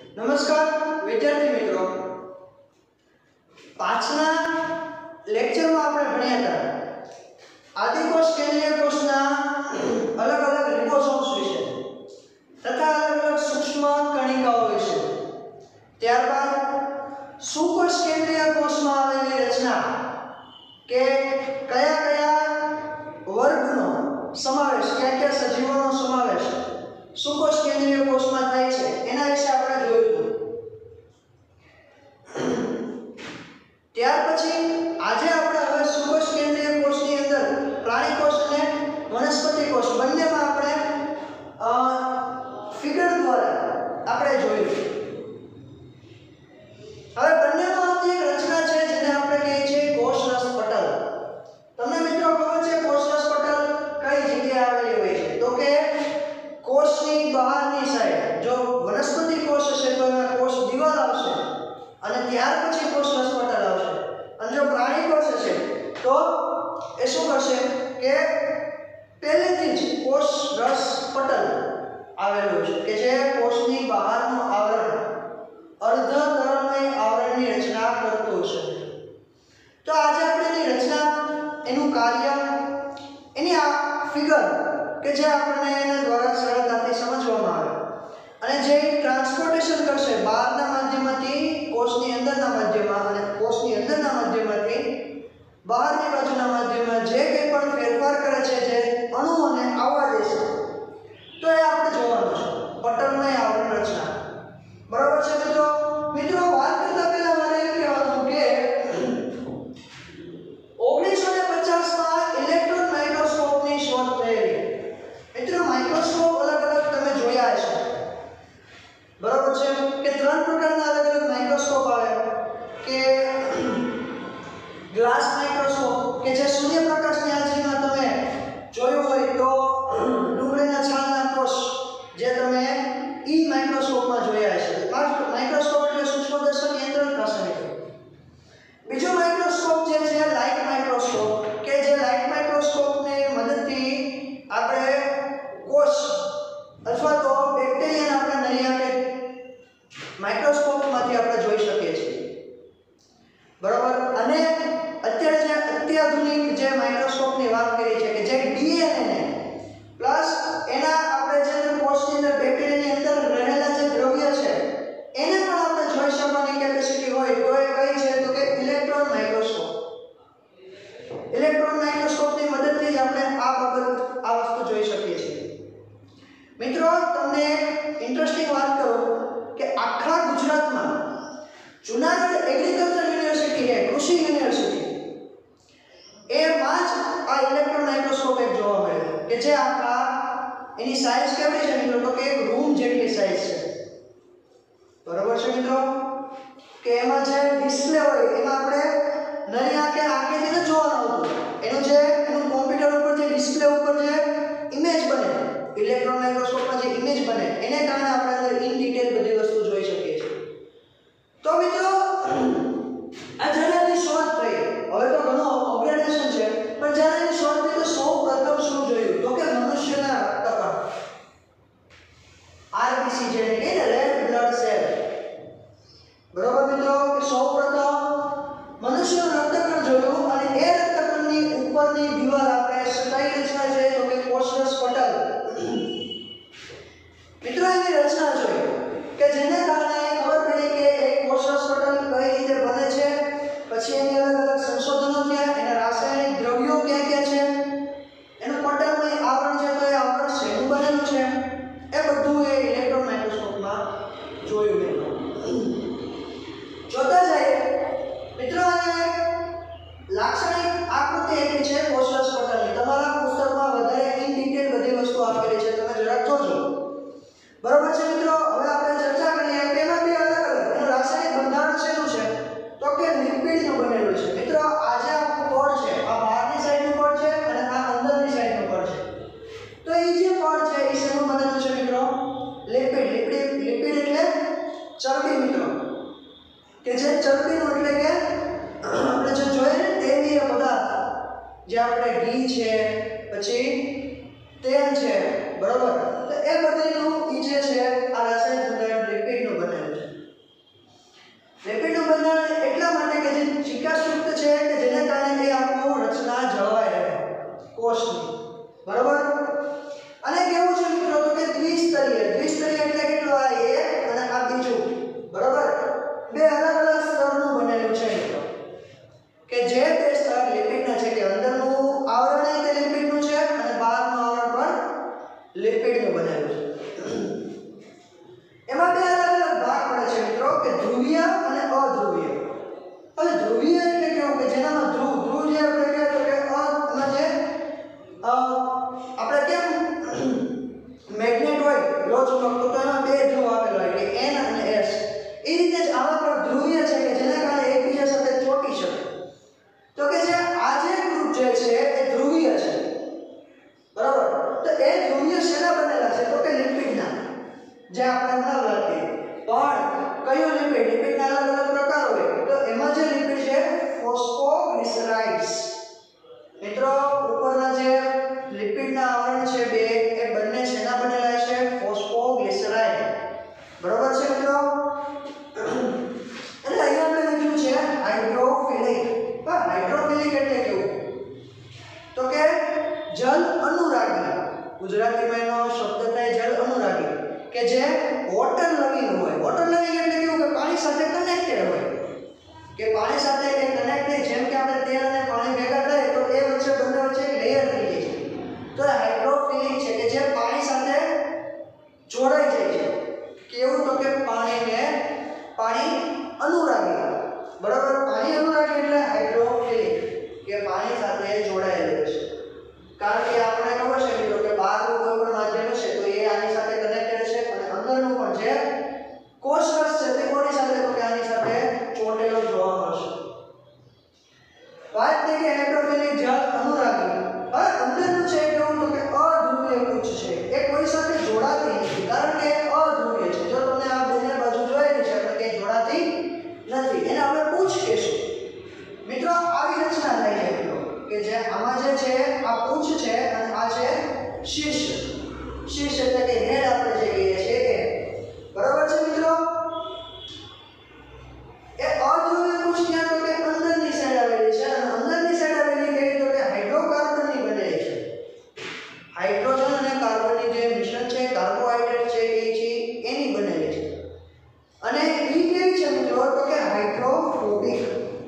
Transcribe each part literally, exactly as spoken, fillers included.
નમસ્કાર વિદ્યાર્થી મિત્રો, પાછલા લેક્ચરમાં આપણે ભણ્યા હતા આદિકોષ કેન્દ્રીય કોષના અલગ અલગ રિબોસોમ્સ વિશે તથા અલગ અલગ સૂક્ષ્મ કણિકાઓ વિશે. ત્યારબાદ સુકોષ કેન્દ્રીય કોષમાં આવેલી રચના કે કયા કયા વર્ગનો સમાવેશ, કયા કયા સજીવોનો સમાવેશ સુકોષ કેન્દ્રીય કોષમાં થાય છે એના વિશે આપણે જોયું. ત્યાર પછી આજે આપણે હવે સુકોષ કેન્દ્રીય કોષની અંદર પ્રાણી કોષ અને વનસ્પતિ કોષ બંનેમાં આપણે ફિગર દ્વારા આપણે જોયું. હવે બંનેમાં આવતી એક રચના છે જેને આપણે કહીએ છીએ કોષરસ પટલ. તમને મિત્રો ખબર છે કોષરસ પટલ કઈ જગ્યાએ આવેલી હોય છે? તો કે કોષની બહારની સાઈડ. જો વનસ્પતિ કોષ હશે તો એમાં કોષ દિવાલ આવશે અને ત્યાર પછી કોષરસ પટલ આવશે. અને જો પ્રાણી કોષ હશે તો એ શું કરશે કે પહેલેથી જ કોષરસ પટલ આવેલું છે કે જે કોષની બહારનું આવરણ અર્ધ તરલમય આવરણની રચના કરતું છે. તો આજે આપણે એની રચના, એનું કાર્ય, એની આ ફિગર કે જે આપણને એના દ્વારા સરળતાથી સમજવામાં આવે અને જે ટ્રાન્સપોર્ટેશન કરશે બહારના માધ્યમથી કોષની અંદરના માધ્યમમાં અને કોષની અંદરના માધ્યમથી બહારની બાજુના માધ્યમમાં જે કંઈ પણ ફેરફાર કરે છે, જે અણુઓને આવવા દેશે, તો એ આપણે જોવાનું છે પટલમય આવરણ રચના. બરાબર છે મિત્રો? મિત્રો વાત કરતા પહેલા મારે એ કહેવાનું કે ઓગણીસો ને પચાસ માં ઇલેક્ટ્રોન માઇક્રોસ્કોપની શોધ થયેલી. મિત્રો માઇક્રોસ્કોપ અલગ અલગ તમે જોયા હશે. બરાબર છે કે ત્રણ પ્રકારના અલગ અલગ માઇક્રોસ્કોપ આવે કે ગ્લાસ માઇક્રોસ્કોપ કે જે સૂર્યપ્રકાશની હાજરીમાં તમે જોયું હોય તો ડુંગળીના છાલના કોષ જે તમે ઈ માઇક્રોસ્કોપમાં જોયા હશે. માઇક્રોસ્કોપ એટલે સૂક્ષ્મદર્શક યંત્ર થશે. બીજો માઇક્રોસ્કોપ જે છે લાઇટ માઇક્રોસ્કોપ કે જે લાઇટ માઇક્રોસ્કોપની મદદથી આપણે કોષ અથવા તો બેક્ટેરિયાને આપણે નળિયા કે માઇક્રોસ્કોપમાંથી આપણે જોઈ શકીએ છીએ. બરાબર? અને અત્યારે જે અત્યાધુનિક જે માઇક્રોસ્કોપની વાત કરી છે કે જે ડીએનએ પ્લસ એના આપણે જે કોષની અંદર બેક્ટેરિયાની અંદર રહેલા જે દ્રવ્ય છે એને પણ આપણે જોઈ શકવાની કેપેસિટી હોય તો એ કઈ છે તો કે ઇલેક્ટ્રોન માઇક્રોસ્કોપ. ઇલેક્ટ્રોન માઇક્રોસ્કોપની મદદથી જ આપણે આ બાબત આ વસ્તુ જોઈ શકીએ છીએ. મિત્રો તમને ઇન્ટરેસ્ટિંગ વાત કરું કે આખા ગુજરાતમાં જુનાગઢ એગ્રીકલ્ચર યુનિવર્સિટી છે, કૃષિ યુનિવર્સિટી, એમાં જ આ ઇલેક્ટ્રોન માઇક્રોસ્કોપ એક જોવા મળે કે જે આખા એની સાઇઝ કેવી છે મિત્રો તો કે એક રૂમ જેટલી સાઇઝ છે. બરાબર છે મિત્રો? કે એમાં જે ડિસ્પ્લે હોય એમાં આપણે નરી આંખે આંખેથી ન જોવાનું હતું. એનું જે એનું કોમ્પ્યુટર ઉપર જે ડિસ્પ્લે ઉપર જે ઇમેજ બને, ઇલેક્ટ્રોન માઇક્રોસ્કોપમાં જે ઇમેજ બને એને કારણે આપણે અંદર ઇન ડિટેલ બધી વસ્તુ જોઈ શકીએ છીએ. તો મિત્રો આ જેની શોધ થઈ, હવે તો ઘણો અપગ્રેડેશન છે, પણ જ્યારે એની શોધ થઈ તો સૌ પ્રથમ શું જોયું તો કે મનુષ્યના રક્તકણ, આરબીસી જેને કહે ને રેડ બ્લડ સેલ. બરોબર મિત્રો? કે સૌ પ્રથમ મનુષ્યનું રક્તકણ જોયું અને એ રક્તકણની ઉપરની દીવાલ આપણે કઈ રચના છે તો કે કોષરસ પટલ. મિત્રો એની રચના જોઈ કે જેને કારણે ખબર પડી કે એક કોષરસ પટલ કઈ રીતે બને છે, પછી એની અલગ અલગ સંશોધનો થયા, એના રાસાયણિક દ્રવ્યો ક્યાં ક્યાં છે, એનું પટલમય આવરણ છે તો એ આવરણ શેનું બનેલું છે, એ બધું એ ઇલેક્ટ્રોન માઇક્રોસ્કોપમાં જોયું. મિત્રો જોતા જઈએ મિત્રો અહીંયા લાક્ષણિક આકૃતિ એવી છે કોષરસ પટલની. તમારા પુસ્તકમાં વધારે ઇન ડિટેલ બધી વસ્તુ આપેલી છે, તમે જરાક જોજો. બરાબર છે મિત્રો? હવે આપણે ચર્ચા કરીએ કે એમાં બે અલગ અલગ એનું રાસાયણિક બંધારણ શેનું છે તો કે લિપિડનું બનેલું છે. મિત્રો આ જે આપણું પડ છે આ બહારની સાઈડનું પડ છે અને આ અંદરની સાઈડનું પડ છે. તો એ જે પડ છે એ શેનું બનેલું છે મિત્રો? લિપિડ. લિપિડ લિપિડ એટલે ચરબી મિત્રો, કે જે ચરબીનું એટલે કે આપણે જે જોઈએ ને તેલીય પદાર્થ, જે આપણે ઘી છે, પછી તેલ છે, બરોબર? તો એ બધીનું ઈ જે છે આ રાસાયણિક બંધારણ લિપિડનું બનેલું છે. ધ્રુવીય એટલે કેવું કે જેનામાં ધ્રુવ ધ્રુવ જે આપણે કહે તો કે એમાં જે આપણે કેમ મેગ્નેટ હોય લો ચુંબક તો એમાં બે ધ્રુવ આપેલા હોય કે N અને S. એ રીતે જ આવા પણ ધ્રુવીય છે કે જેના કારણે એકબીજા સાથે ચોંટી શકે. તો કે જે આ જે ગ્રુપ જે છે એ ધ્રુવીય છે, બરાબર. તો એ ધ્રુવીય શેના બનેલા છે? તો કે લિપિડના, જે આપણે હમણાં વાત કરી. પણ કયો લિપિડ? લિપિડના અલગ અલગ પ્રકાર હોય. તો એમાં જે લિપિડ છે ફોસ્ફોગ્લિસરાઇડ્સ. મિત્રો ઉપરના જે લિપિડના આવરણ છે બે એ બંને શેના બનેલા છે? ફોસ્ફોગ્લિસરાઇડ. બરાબર છે મિત્રો? એટલે અહીંયા આપણે લખ્યું છે હાઇડ્રોફિલિક. હા, હાઇડ્રોફિલિક એટલે કેવું? તો કે જલ અનુરાગી. ગુજરાતીમાં એનો શબ્દ થાય જલ અનુરાગી, કે જે વોટર લવિંગ હોય. વોટર લવિંગ એટલે કેવું કે પાણી સાથે કનેક્ટેડ હોય, કે પાણી સાથે એ કનેક્ટ થઈ. જેમ કે આપણે તેલ અને પાણી ભેગા થાય તો એ વચ્ચે બંને વચ્ચે એક લેયર થઈ જાય છે. તો હાઇડ્રોફિલિક છે કે જે પાણી સાથે જોડાઈ જાય છે. કેવું? તો કે પાણીને પાણી અનુરાગી. બરાબર? પાણી અનુરાગી એટલે હાઇડ્રોફિલિક, કે પાણી સાથે જોડાયેલું છે. કારણ કે આપણે ખબર છે મિત્રો કે બહારનું કોઈ પણ માધ્યમ છે તો એ આની સાથે કનેક્ટેડ છે, અને અંદરનું પણ જે કોષરસ છે તે કોની સાથે? તો કે આની સાથે ચોંટેલો જોવા મળશે. વાત થઈ કે હાઇડ્રોફિલિક જળ અનુરાગી. હવે અંદરનું છે કેવું? તો કે અધ્રુવીય કુચ છે. એ કોઈ સાથે જોડાતી નથી, કારણ કે અધ્રુવીય છે. જો તમે આ બંને બાજુ જોયેલી છે એટલે કે જોડાતી નથી. એને આપણે પૂંછ કહેશું. મિત્રો આવી રચના થાય છે મિત્રો, કે જે આમાં જે છે આ પૂંછ છે અને આ છે શીર્ષ. શીર્ષ એટલે કે હેડ આપણે જે કહીએ છીએ એ. બરાબર છે મિત્રો? એ અધ્રુવીય કુચ ક્યાં? તો કે અંદરની સાઈડ આવેલી છે, અને અંદરની સાઈડ આવેલી કઈ? તો કે હાઇડ્રોકાર્બનની બનેલી છે. હાઇડ્રોજન અને કાર્બનની જે મિશ્રણ છે, કાર્બોહાઈડ્રેટ છે એ છે એની બનેલી છે. અને એ કેવી છે મિત્રો? તો કે હાઇડ્રોફોબિક.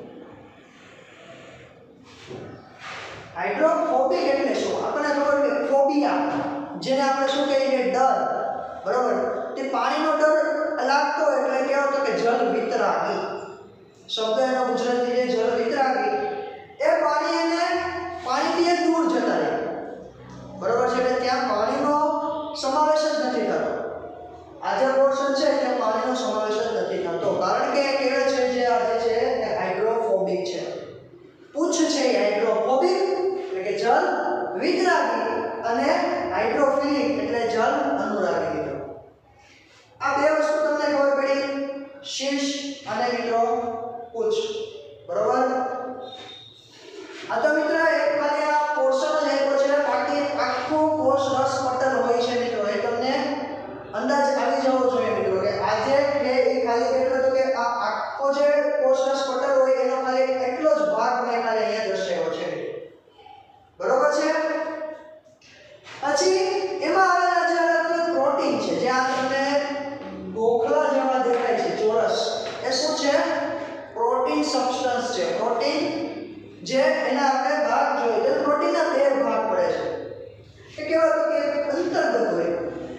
હાઇડ્રોફોબિક એટલે શું? આપણને ખબર કે ફોબિયા, જેને આપણે શું કહીએ? ડર. બરાબર? તે પાણીનો ડર લાગતો એટલે કેવો? તો કે જલ વિતરાગી. શબ્દ એનો ગુજરાતી જે જલ વિતરાગી, એ પાણી એને પાણીથી દૂર જતા રહે. બરાબર છે? એટલે ત્યાં પાણીનો સમાવેશ જ નથી થતો. આ જે પોર્શન છે ત્યાં પાણીનો સમાવેશ જ નથી થતો, કારણ કે કહેવાય છે જે આ જે છે એ હાઇડ્રોફોબિક છે. પૂછ છે હાઇડ્રોફોબિક એટલે કે જલ વિતરાગી, અને હાઇડ્રોફિલિક એટલે જલ અનુરાગી. આ બે વસ્તુ તમને ખબર પડી, શીર્ષ અને મિત્રો પૂછ. બરોબર? આ તો મિત્રો એક ખાલી આ પોર્શન જ એક છે, બાકી આખું કોષ રસ પટલ હોય છે મિત્રો. એ તમને અંદાજ આવી જવો જોઈએ મિત્રો કે આજે કે એ ખાલી કેટલો? તો કે આ આખો જે કોષ રસ પટલ હોય એનો ખાલી એટલો જ ભાગ મેં ખાલી અહીંયા દર્શાવ્યો છે. બરોબર છે? પછી એમાં આવેલા જે અલગ અલગ પ્રોટીન છે, જે આ તમને ગોખલા જેવા દેખાય છે, ચોરસ, એ શું છે? પ્રોટીન સબસ્ટન્સ છે. પ્રોટીન જે એના આપણે ભાગ જોઈએ તો પ્રોટીનના બે ભાગ પડે છે. એ કેવા? તો કે અંતર્ગત હોય.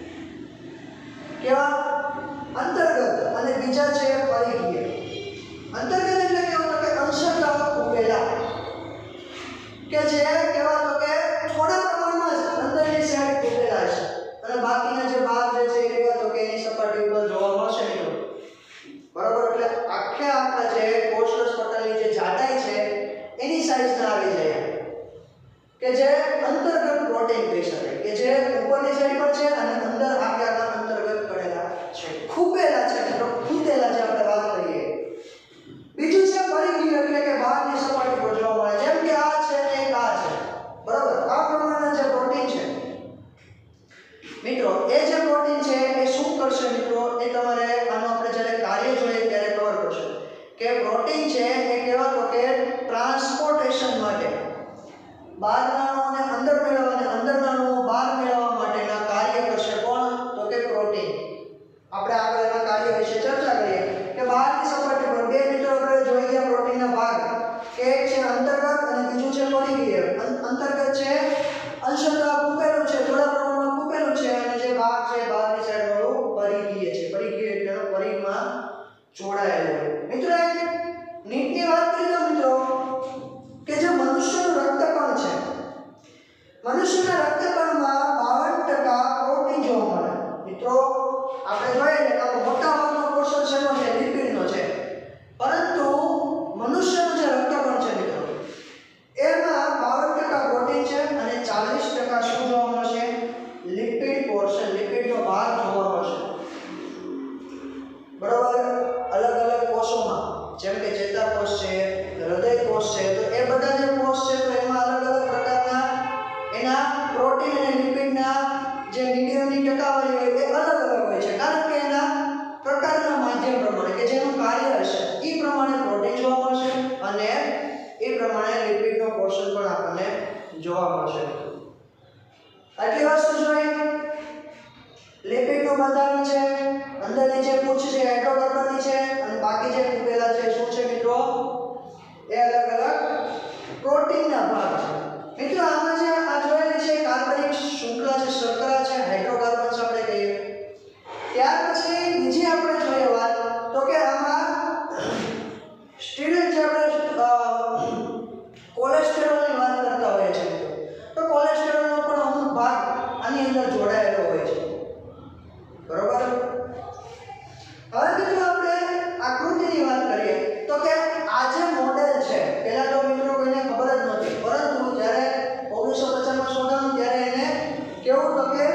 કેવા? અંતર્ગત. અને બીજા છે પરિઘીય. અંતર્ગત એટલે કેવું? તો કે અંશતઃ ઉભેલા, કે જે કેવા? તો કે થોડા પ્રમાણમાં જ અંદરની સાઈડ ઉભેલા છે, અને બાકીના જે ભાગ જે છે એ કેવા? તો કે એની સપાટી ઉપર જોવા મળશે મિત્રો. બરાબર? એટલે આખે આખા જે કોષરસ પટલની જે જાડાઈ છે એની સાઈઝ ના આવી જાય, કે જે અંતર્ગત પ્રોટીન કહી શકાય, કે જે ઉપરની સાઈડ પર છે અને અંદર આખે આખા અંતર્ગત કરેલા છે, ખૂબેલા છે મિત્રો. ખૂંદેલા જે આપણે વાત કરીએ. બીજું છે પરિઘીય એટલે કે બહારની સપાટી પર જોવા મળે, જેમ કે આ છે ને એક આ છે. બરાબર? આ પ્રમાણના જે પ્રોટીન છે મિત્રો, એ જે પ્રોટીન છે એ શું કરશે મિત્રો? એ તમારે આનો આપણે જ્યારે કાર્ય જોઈએ ત્યારે ખબર પડશે કે પ્રોટીન છે એ કેવા? તો કે ટ્રાન્સપોર્ટેશન માટે બહારના અણુઓને અંદર મેળવવા અને અંદરના અણુઓ બહાર મેળવવા માટેના કાર્ય કરશે. કોણ? તો કે પ્રોટીન. આપણે આગળ એના કાર્ય વિશે ચર્ચા કરીએ કે બહારની સપાટી પર બે મિત્રો આપણે જોઈ ગયા પ્રોટીનના ભાગ, કે એક છે અંતર્ગત અને બીજું છે પરિઘીય. અંતર્ગત છે અંશતઃ ખૂંપેલું છે, થોડા પ્રમાણમાં ખૂંપેલું છે, અને જે ભાગ છે બહારની સાઈડ વાળું પરિઘીય છે. પરિઘીય એટલે પરિઘમાં જોડાયેલું. મિત્રો એક નીટની વાત કરી તો મનુષ્યના રક્તકણમાં બાવન ટકા પ્રોટીન જોવા મળે. મિત્રો આપણે જોઈએ કે આ મોટા ભાગનો પોર્શન શેનો છે? લિપિડનો છે. પરંતુ મનુષ્યનું જે રક્તકણ છે મિત્રો એમાં બાવન ટકા પ્રોટીન છે અને ચાલીસ ટકા શું જોવા મળશે? લિપિડ પોર્શન, લિપિડનો ભાગ જોવા મળશે. બરાબર. અલગ અલગ કોષોમાં જેમ કે ચેતાકોષ છે, હૃદય કોષ છે, તો એ બધા જે કોષ છે તો એમાં અલગ અલગ પ્રકારના એના પ્રોટીન અને લિપિડના જે મીડિયમની ટકાવારી હોય એ અલગ અલગ હોય છે. કારણ કે એના પ્રકારના માધ્યમ પ્રમાણે કે જેનું કાર્ય હશે એ પ્રમાણે પ્રોટીન જોવા મળશે અને એ પ્રમાણે લિપિડનો પોર્શન પણ આપણને જોવા મળશે. આટલી વસ્તુ જોઈ. લિપિડનું બંધારણ છે, અંદરની જે પૂંછ છે હાઇડ્રોકાર્બનની છે અને બાકી જે ખૂબેલા છે શું છે મિત્રો? એ અલગ અલગ પ્રોટીનના ભાગ છે. મિત્રો આમાં જે આ જોયેલી છે કાર્બનિક શૃંખલા છે, શર્કરા છે, હાઇડ્રોકાર્બન્સ આપણે કહીએ. ત્યાર પછી બીજી આપણે જોઈએ વાત તો કે આમાં સ્ટીરોઇડ જે આપણે કોલેસ્ટેરોલની વાત કરતા હોઈએ છીએ તો કોલેસ્ટેરોલનો પણ અમુક ભાગ આની અંદર જોડાયેલો હોય છે. બરોબર. હવે મિત્રો આપણે આકૃતિની વાત કરીએ તો કે આ જે મોડેલ છે પહેલા તો મિત્રો કોઈને ખબર જ નહોતી, પરંતુ જ્યારે ઓગણીસો પચાસ માં શોધાયું ત્યારે એને કેવું તો કે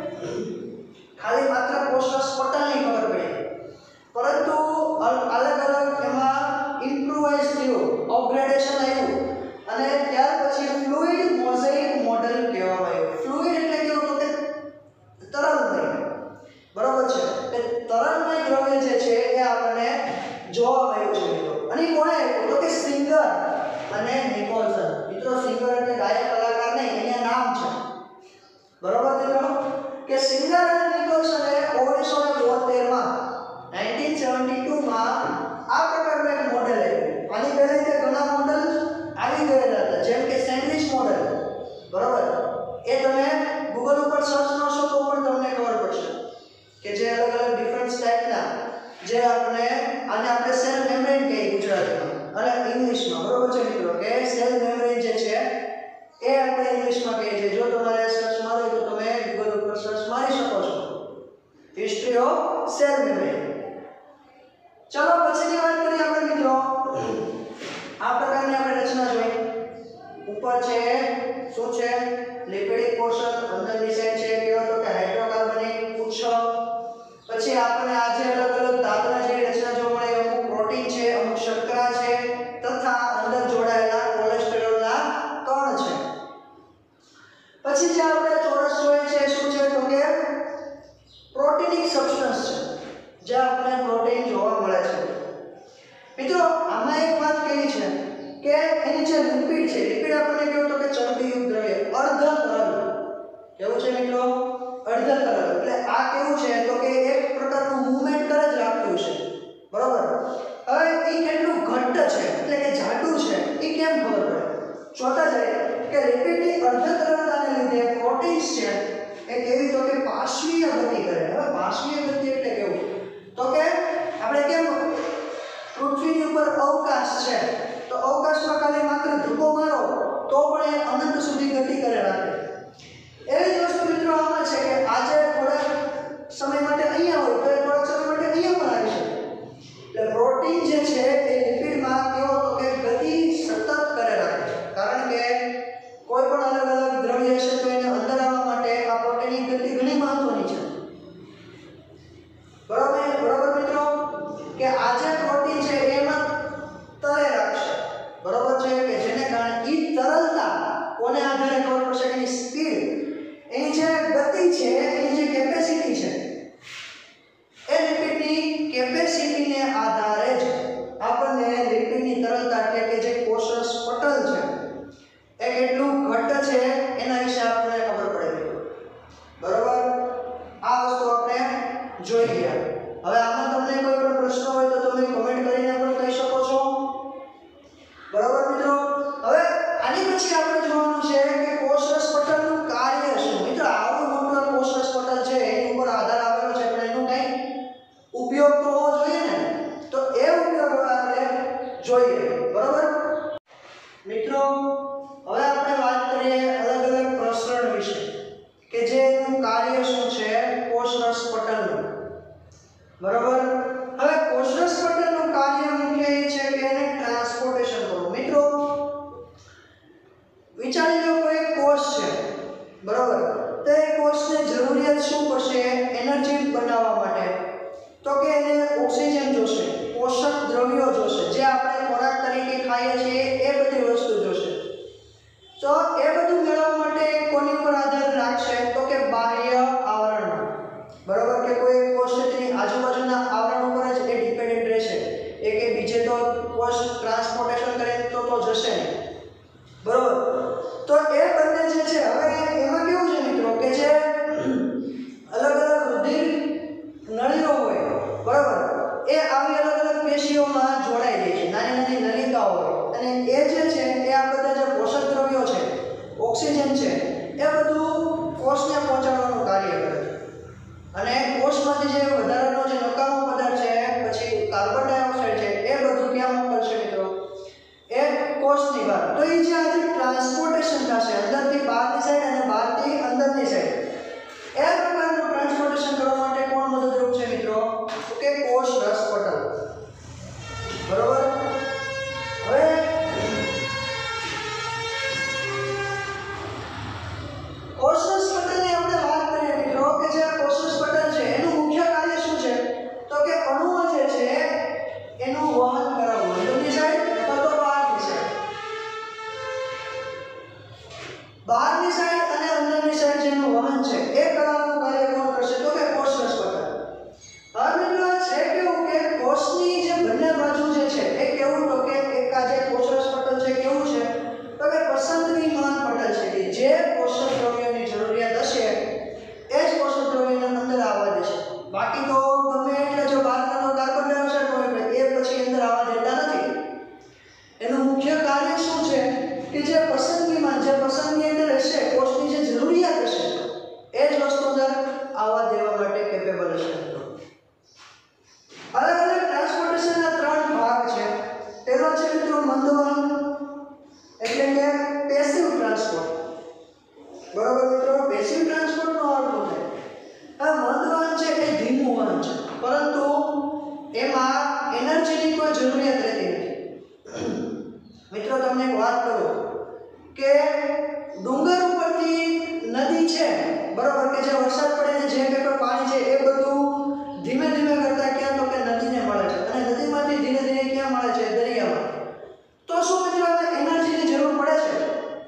ખાલી માત્ર કોષરસ પટલની ખબર પડી, પરંતુ અલગ અલગ એમાં ઇમ્પ્રુવાઇઝ થયું, અપગ્રેડેશન આવ્યું અને ત્યાર પછી ફ્લુઇડ મોઝેઇક મોડેલ કહેવામાં આવ્યું. ફ્લુઇડ એટલે કેવું તો કે તરલમય. બરોબર છે કે તરલમય દ્રવ્ય જે છે એ આપણને જોવા મળ્યું છે મિત્રો. અને કોણે આપ્યું તો કે સિંગર અને નિકોલસન. મિત્રો સિંગર એટલે ગાયક કલાકાર નહીં, એના નામ છે. બરોબર મિત્રો કે સિંગર અને નિકોલસને ઓગણીસો બોતેર માં ઓગણીસો બહત્તર માં આ પ્રકારનું એક મોડેલ આપ્યું. આની પહેલા તે ઘણા મોડેલ આવી ગયેલા હતા જેમ કે સેન્ડવિચ મોડેલ. બરોબર. એ તમે ગૂગલ ઉપર સર્ચ કરશો તો પણ તમને ખબર પડશે કે જે અલગ અલગ ડિફરન્ટ ટાઈપના જે આપણે આને આપણે સેલ મેમ્બ્રેન કહીએ ગુજરાતીમાં અને ઇંગ્લિશમાં. બરોબર છે મિત્રો કે સેલ મેમ્બ્રેન જે છે એ આપણે ઇંગ્લિશમાં કહીએ છીએ. જો તમારે સર્ચ મારો તો તમે ગૂગલ ઉપર સર્ચ મારી શકો છો, હિસ્ટ્રી ઓફ સેલ મેમ્બ્રેન. ચલો પછીની વાત કરીએ આપણે મિત્રો. આ પ્રકારની આપણે રચના જોઈ. ઉપર છે શું છે? લિપિડિક પોર્શન. અંદરની સાઈડ છે કેવો તો કે હાઇડ્રોકાર્બનિક પૂંછ. પછી આપણે આજે અલગ અલગ ધાતુના જે રચના જોવા મળે અમુક પ્રોટીન છે, અમુક શર્કરા છે તથા અંદર જોડાયેલા કોલેસ્ટેરોલના કણ છે. પછી જે આપણે ચોરસ જોઈએ છે શું છે તો કે પ્રોટીનિક સબસ્ટન્સ છે જે આપણે પ્રોટીન જોવા મળે છે. મિત્રો આમાં એક વાત કહી છે કે એની જે લિપિડ છે, લિપિડ આપણને કેવું તો કે ચરબીયુક્ત દ્રવ્ય, અર્ધ તરલ. કેવું છે મિત્રો? અર્ધ તરલ. એટલે આ કેવું છે તો કે એક પ્રકારનું મૂવમેન્ટ કરે જ રાખતું છે. બરોબર. હવે એ કેટલું ઘટ્ટ છે એટલે કે જાડું છે એ કેમ ખબર પડે? જોતા જાય કે લિપિડની અર્ધ તરલતાને લીધે પ્રોટીન્સ છે એ કેવી તો કે પાર્શ્વીય ગતિ કરે. હવે પાર્શ્વીય ગતિ એટલે કેવું તો કે આપણે કેમ પૃથ્વીની ઉપર અવકાશ છે તો અવકાશમાં ખાલી માત્ર ધક્કો મારો તો પણ એ અનંત સુધી ગતિ કરે રાખે. એવી જ વસ્તુ મિત્રો આમાં છે કે આજે થોડાક સમય માટે અહીંયા હોય તો એ થોડાક સમય માટે અહીંયા પણ આવી શકે. એટલે પ્રોટીન જે છે એ લિપિડમાં કેવો તો કે ગતિ સતત કરે રાખે. કારણ કે કોઈ પણ અલગ અલગ દ્રવ્ય છે તો એને અંદર આવવા માટે આ પ્રોટીનની ગતિ ઘણી મહત્વની છે. બરોબર બરોબર મિત્રો કે આ જે પ્રોટીન છે એમાં તરે રાખશે. બરોબર છે કે જેને કારણે ઈ તરલતા કોને આધારે ખબર પડશે કે એની સ્પીડ, એની જે ગતિ છે, એની જે કેપેસિટી છે એ લિપિડની કેપેસિટીને આધારે જ આપણને લિપિડની તરલતા એટલે કે જે કોષરસ પટલ છે એ કેટલું ઘટ્ટ છે એના વિશે આપણને ખબર પડે. બરોબર. આ વસ્તુ આપણે જોઈ ગયા. હવે આમાં તમને કોઈ પણ પ્રશ્ન હોય તો તમે કમેન્ટ કરીને પણ કહી શકો છો. બરોબર મિત્રો. હવે આની પછી આપણે જોવાનું છે કે કોષરસ પટલનું કાર્ય શું. મિત્રો આવું મોટું કોષરસ પટલ છે એની ઉપર આધાર આવેલો છે પણ એનું કઈ ઉપયોગ તો હોવો જોઈએ ને, તો એ ઉપયોગ આપણે જોઈએ. બરોબર મિત્રો. હવે આપણે વાત કરીએ અલગ અલગ પ્રસરણ એ આવી અલગ અલગ પેશીઓમાં જોડાઈ જાય છે, નાની નાની નલિકાઓ, અને એ જે છે એ આ બધા જે પોષક દ્રવ્યો છે, ઓક્સિજન છે, એ બધું કોષને પહોંચાડવાનું કાર્ય કરે છે. અને કોષમાંથી જે વધારાનો જે નકામો પદાર્થ છે, પછી કાર્બન ડાયોક્સાઇડ છે, એ બધું ક્યાં મોકલશે મિત્રો? એ કોષની બહાર. તો એ જે આજે ટ્રાન્સપોર્ટેશન થશે અંદરથી બહારની સાઈડ અને બહારથી અંદરની સાઈડ, એ પ્રકારનું ટ્રાન્સપોર્ટેશન કરવા માટે કોણ મદદરૂપ છે મિત્રો? તો કે કોષ રસ પટલ. બરોબર. હવે કોષ રસ પટલની આપણે વાત કરીએ મિત્રો કે જે કોષ રસ પટલ છે એનું મુખ્ય કાર્ય શું છે? તો કે અણુઓ જે છે એનું વહન કરાવવું, અંદરની સાઈડ અથવા તો બહારની સાઈડ. બહારની સાઈડ અને અંદરની સાઈડ જેનું વહન છે એ કરાવવાનું કાર્ય કોણ કરશે? તો કે કોષ રસ પટલ. હવે મિત્રો છે કેવું કે કોષની જે બંને બાજુ જે છે એ કેવું? તો કે એક આ જે કોષ રસ પટલ છે કેવું છે? તો કે પસંદગીમાન પટલ છે કે જે પોષક દ્રવ્યોની જરૂરિયાત હશે એ જ પોષક દ્રવ્યોને અંદર આવવા દેશે. બાકી તો ગમે એટલે જો બહારના તો કાર્બન ડાયોક્સાઇડ હોય એ પછી અંદર આવવા દેતા નથી. એનું મુખ્ય કાર્ય શું છે કે જે પસંદગીમાન, જે પસંદગી અંદર હશે, કોષની જે જરૂરિયાત હશે એ જ વસ્તુ અંદર આવવા દેવા માટે કેપેબલ હશે. અલગ અલગ ટ્રાન્સપોર્ટેશનના ત્રણ ભાગ છે. પહેલો છે મિત્રો મંદવહન, એટલે કે પેસિવ ટ્રાન્સપોર્ટ. બરોબર મિત્રો. પેસિવ ટ્રાન્સપોર્ટનો અર્થ શું થાય? આ મંદવહન છે એ ધીમું વહન છે, પરંતુ એમાં એનર્જીની કોઈ જરૂરિયાત રહેતી નથી. મિત્રો તમને એક વાત કરું કે ડુંગર ઉપરથી નદી છે, બરોબર, કે જે વરસાદ પડે ને જે કંઈ પાણી છે એ બધું ધીમે ધીમે કરતા ક્યાં? તો કે નદીને મળે છે, અને નદીમાંથી ધીરે ધીરે ક્યાં મળે છે? દરિયામાં. તો શું મિત્રો એનર્જીની જરૂર પડે છે?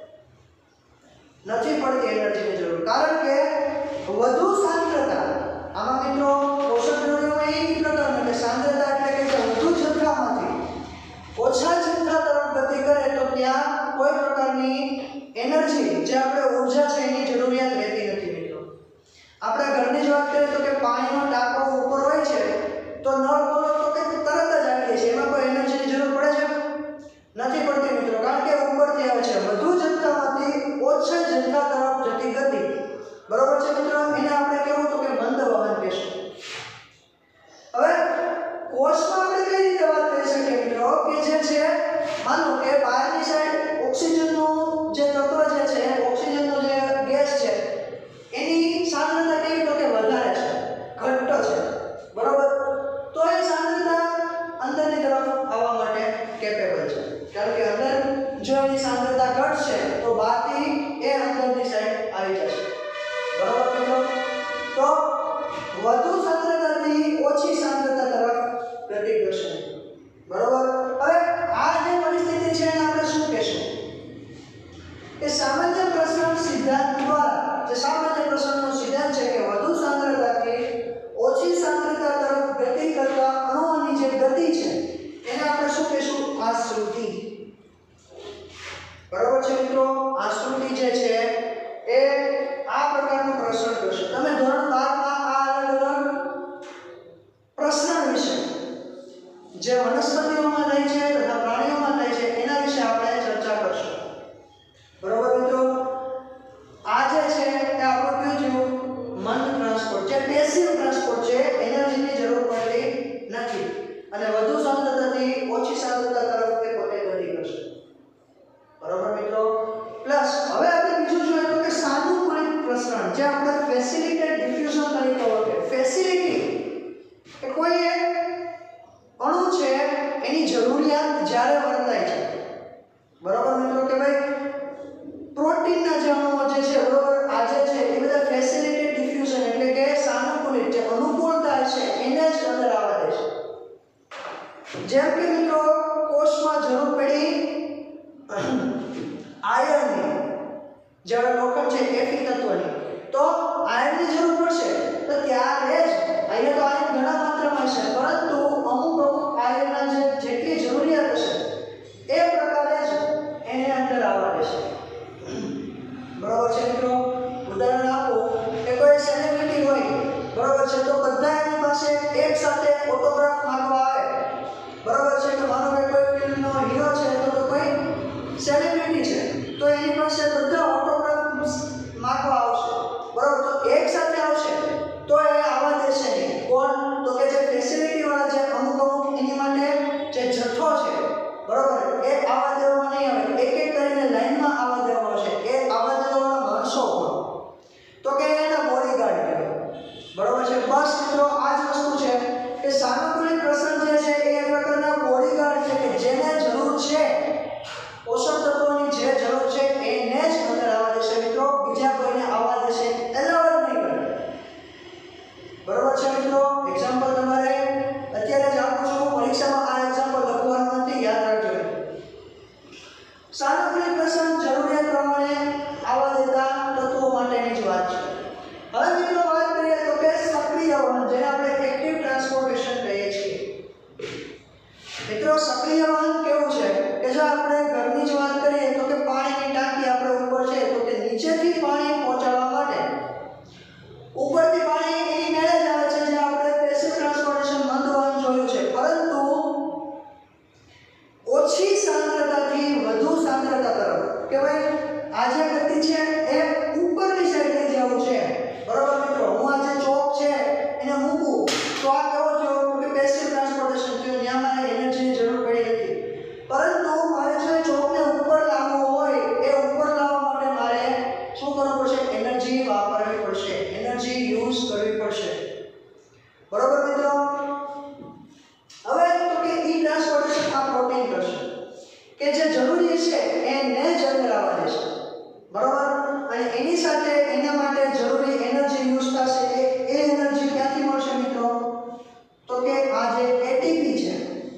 નથી પડતી એનર્જીની જરૂર, કારણ કે વધુ સાંદ્રતા, આમાં મિત્રો પોષક દ્રવ્યોમાં એક પ્રકારનો કે સાંદ્રતા એટલે કે વધુ જથ્થામાંથી ઓછા જથ્થા તરફ ગતિ કરે તો ત્યાં કોઈ પ્રકારની એનર્જી, જે આપણે ઊર્જા છે એની જરૂરિયાત રહેતી નથી મિત્રો. આપણે ઘરની જ વાત કરીએ તો કે પાણીનો ટાંકો ઉપર હોય છે તો નળ ખોલો તો કે તરત જ આવી છે, એમાં કોઈ એનર્જીની જરૂર પડે છે? નથી પડતી મિત્રો, કારણ કે ઉપરથી આવે છે. વધુ જથ્થામાંથી ઓછા જથ્થા તરફ જતી ગતિ, બરોબર છે મિત્રો, એને આપણે કેવું તો કે મંદ વહન કહેશું. હવે કોષમાં આપણે કઈ રીતે વાત કરી શકીએ મિત્રો કે જે છે, માનો કે બહારની સાઈડ ઓક્સિજનનું જે તત્વ જે છે, ઓક્સિજનનો જે ગેસ છે એની સાંદ્રતા કેવી? તો કે વધારે છે, ઘટ્ટ છે, બરોબર. તો એ સાંદ્રતા અંદરની તરફ આવવા માટે કેપેબલ છે, કારણ કે અંદર જો એની સાંદ્રતા ઘટશે તો બહારથી એ અંદરની સાઈડ આવી જશે, બરોબર મિત્રો. તો વધુ સાંદ્રતાથી ઓછી સાંદ્રતા તરફ ગતિ કરશે, બરોબર. હવે આ જે પરિસ્થિતિ છે એને આપણે શું કહેશું? કે સામાન્ય પ્રસરણ સિદ્ધાંત દ્વારા, જે સામાન્ય પ્રસરણનો સિદ્ધાંત છે કે વધુ સાંદ્રતાથી ઓછી સાંદ્રતા તરફ ગતિ કરતા અણુઓની જે ગતિ છે એને આપણે શું કહેશું? આશ્રુતિ. બરોબર છે મિત્રો. આશ્રુતિ જે છે એ આ પ્રકારનું પ્રસરણ કરશે. તમે ધોરણ બાર માં આ અલગ અલગ પ્રસરણ વિશે, જે વનસ્પતિઓમાં થાય છે તથા પ્રાણીઓમાં થાય છે, એના વિશે આપણે ચર્ચા કરશું, બરોબર મિત્રો. આ જે છે એ આપણું કયું થયું? મંદ ટ્રાન્સપોર્ટ, જે પેસિવ ટ્રાન્સપોર્ટ છે, એનર્જીની જરૂર પડતી નથી અને વધુ સાંદ્રતાથી ઓછી સાંદ્રતા તરફ તે પોતે ગતિ કરશે, બરોબર મિત્રો. પ્લસ હવે આપણે બીજું જોઈએ તો કે સાનુકૂલિત પ્રસરણ, જે આપણે ફેસિલિટેડ ડિફ્યુઝન તરીકે ઓળખે. ફેસિલિટી એ કોઈ એક અણુ છે એની જરૂરિયાત જ્યારે વર્તાય છે, બરોબર મિત્રો, કે ભાઈ પ્રોટીનના જે અણુઓ જે છે, બરોબર, આ જે છે એ બધા ફેસિલિટેડ ડિફ્યુઝન એટલે કે સાનુકૂલિત, જે અનુકૂળતા છે એને જ અંદર આવવા દે છે. જેમ કે મિત્રો કોષમાં જરૂર પડી આયર્નની, જ્યારે લોખંડ છે એફી તત્વની, તો આયર્નની જરૂર પડશે તો ત્યારે જ અહીંયા તો આયર્ન ઘણા માત્રામાં છે, પરંતુ અમુક અમુક આયર્નના જે જેટલી જરૂરિયાત હશે એ પ્રકારે જ એને અંદર આવવા દેશે, બરોબર છે મિત્રો. ઉદાહરણ આપો કે કોઈ સેલિબ્રિટી હોય, બરોબર છે, તો બધા એની પાસે એક સાથે ઓટોગ્રાફ માંગવા મિત્રો સક્રિય વહન કેવું છે કે જો આપણે ઘરની જ વાત કરીએ તો કે પાણીની ટાંકી આપણે ઉપર છે તો કે નીચેથી પાણી પહોંચાડવા માટે ઉપરથી પાણી એની મેળે જ આવે છે, જે આપણે પેસિવ ટ્રાન્સપોર્ટેશન મંદ વહન જોયું છે, પરંતુ ઓછી સાંદ્રતાથી વધુ સાંદ્રતા તરફ કે ભાઈ આ જે ગતિ છે એ ઉપરની સાઈડ લઈ જવું છે, બરોબર મિત્રો. હું આ જે ચોક છે એને મૂકું તો આ કેવો થયો કે પેસિવ ટ્રાન્સપોર્ટેશન થયું, ત્યાં મારે એનર્જીની જરૂર પડી નથી, પરંતુ મારે જો ચોકને ઉપર લાવવો હોય એ ઉપર લાવવા માટે મારે શું કરવું પડશે? એનર્જી વાપરવી પડશે, એનર્જી યુઝ કરવી પડશે, બરોબર મિત્રો. હવે તો કે ઈ ટ્રાન્સપોર્ટેશન આ પ્રોટીન કરશે કે જે જરૂરી છે એને જ અંદર આવવા દેશે, બરોબર. અને એની સાથે એના માટે જરૂરી એનર્જી યુઝ થશે. એ એ એનર્જી ક્યાંથી મળશે મિત્રો? તો કે આ જે એટીપી છે,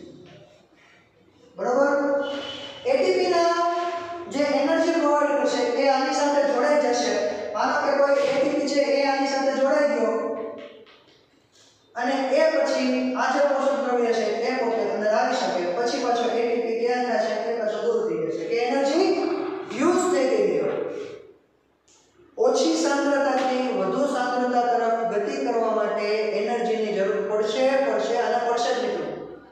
બરોબર. એટીપી ના જે એનર્જી પ્રોવાઈડ કરશે એ આની સાથે જોડાઈ જશે. માનો કે કોઈ એટીપી છે એ આની સાથે જોડાઈ ગયો અને એ પછી આ જે પોષક દ્રવ્ય છે એ પોતે અંદર આવી શકે, પછી પાછો એટીપી ક્યાં થશે એ પાછો દૂર થઈ જશે કે એનર્જી યુઝ થઈ ગઈ હોય. ઓછી સાંદ્રતાથી વધુ સાંદ્રતા તરફ ગતિ કરવા માટે એનર્જીની જરૂર પડશે પડશે અને પડશે જ મિત્રો,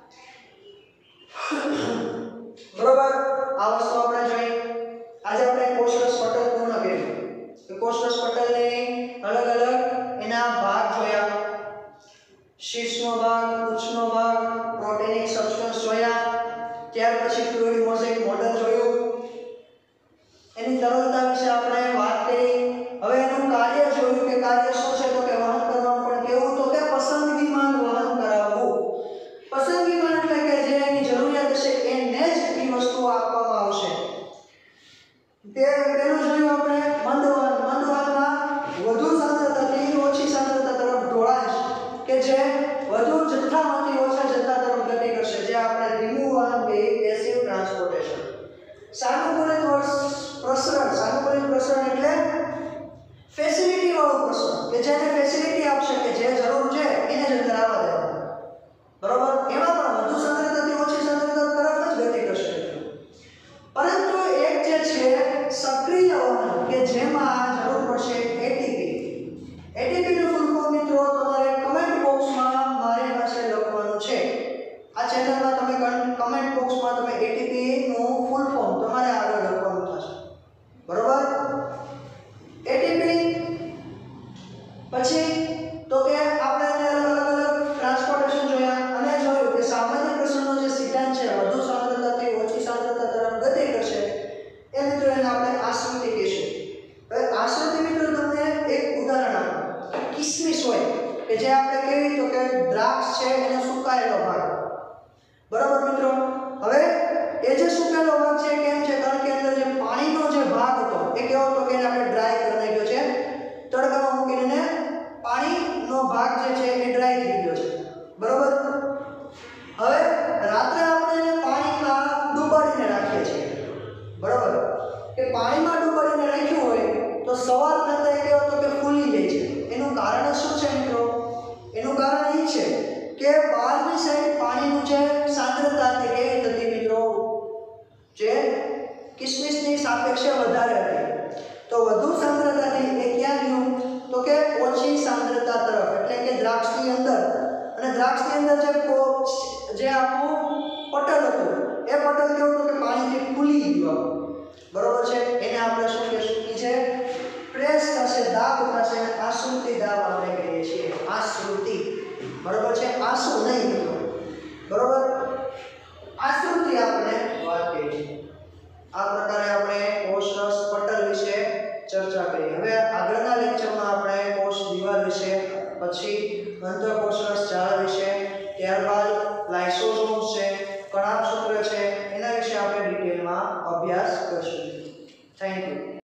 બરોબર. આ વસ્તુ આપણે જોઈ. આજે આપણે કોષરસ પટલ પૂર્ણ કર્યું. કોષરસ પટલની અલગ અલગ એના ભાગ જોયા. શીર્ષનો ભાગ, ઉચ્ચનો ભાગ, પ્રોટીનિક સબસ્ટન્સ જોયા. ત્યાર પછી ફ્લુઇડ મોઝેક મોડેલ જોયું. એની તરલતા વિશે આપણે વાત કરી. હવે એનું કાર્ય જોયું કે કાર્ય શું છે તો કે વહન કરવાનું, પણ કેવું તો કે પસંદગીમાન વહન કરાવવું. પસંદગીમાન એટલે કે જે એની જરૂરિયાત છે એને જ એ વસ્તુ આપવામાં આવશે. તે પેલું જોયું આપણે મંદ વહન. મંદ વહનમાં વધુ સાંદ્રતાથી ઓછી સાંદ્રતા તરફ ઢોળાય કે જે વધુ જથ્થામાંથી ઓછા જથ્થા તરફ ગતિ કરશે, જે આપણે ધીમું વહન કે પેસિવ ટ્રાન્સપોર્ટેશન. સાનુકૂલિત પ્રસરણ. સાનુકૂલિત પ્રસરણ એટલે ફેસિલિટી વાળું પ્રસરણ કે જેને ફેસિલિટી આપશે કે જે જરૂર છે એને જ અંદર આવવા દેવાનું, બરોબર. એમાં પણ વધુ સાંદ્રતાથી ઓછી સાંદ્રતા તરફ જ ગતિ કરશે. પરંતુ એક જે છે સક્રિય વહન કે જેમાં જરૂર પડશે એટીપી. એટીપી નું ફૂલ ફોર્મ મિત્રો તમારે કમેન્ટ બોક્સમાં મારી પાસે લખવાનું છે. આ ચેનલમાં તમે કમેન્ટ બોક્સમાં તમે એટીપી નું ફૂલ ફોર્મ તમારે આગળ લખવાનું થશે, બરોબર. એટીપી પછી તો કે આપણે અલગ અલગ ટ્રાન્સપોર્ટેશન જોયા અને જોયું કે સામાન્ય પ્રસરણનો જે સિદ્ધાંત છે વધુ સાંદ્રતાથી ઓછી સાંદ્રતા તરફ ગતિ કરશે એ મિત્રો એને આપણે આશ્રિતિ કહીશું. હવે આશ્રિતિ મિત્રો તમને એક ઉદાહરણ આપું. કિસમિસ હોય કે જે આપણે કહેવી તો કે દ્રાક્ષ છે એનો સુકાયેલો ભાગ, બરાબર મિત્રો. હવે એ જે સુકાયેલો ભાગ છે કેમ છે? કારણ કે અંદર જે પાણીનો જે ભાગ હતો એ કેવો હતો કે એને આપણે ડ્રાય કરી નાખ્યો છે. તડકામાં મૂકીને પાણીનો ભાગ જે છે એ ડ્રાય થઈ ગયો છે, બરાબર. હવે રાત્રે આપણે એને પાણીમાં ડૂબાડીને રાખીએ છીએ, બરાબર. કે પાણીમાં ડૂબાડીને રાખ્યું હોય તો સવાર થતાં એ કેવો તો કે ફૂલી જાય છે. એનું કારણ શું છે મિત્રો? એનું કારણ એ છે કે બહારની સાઈડ પાણીનું જે સાંદ્રતા હતી કેવી થતી મિત્રો? જે કિસમિસની સાપેક્ષે વધારે હતી. તો વધુ સાંદ્રતાથી એ ક્યાં ગયું તો કે ઓછી સાંદ્રતા તરફ, એટલે કે દ્રાક્ષની અંદર. અને દ્રાક્ષની અંદર જે જે આખું પટલ હતું એ પટલ કેવું હતું કે પાણીથી ફૂલી ગયું, બરોબર છે. એને આપણે શું કહીશું કે પ્રેસ થશે, દાબ થશે, આશ્રુતિ દાબ આપણે કહીએ છીએ. આશ્રુતિ, બરોબર છે. આંસુ નહીં મિત્રો, બરોબર. આશ્રુતિ આપણે વાત કરી છે. આ પ્રકારે આપણે કોષરસ પટલ વિશે ચર્ચા કરી. હવે આગળના લેક્ચરમાં આપણે કોષ દિવાલ વિશે, પછી અંતઃકોષરસ જાળ વિશે, ત્યારબાદ લાઇસોસોમ્સ છે, કણાભસૂત્ર છે, એના વિશે આપણે ડિટેલમાં અભ્યાસ કરશું. Thank you.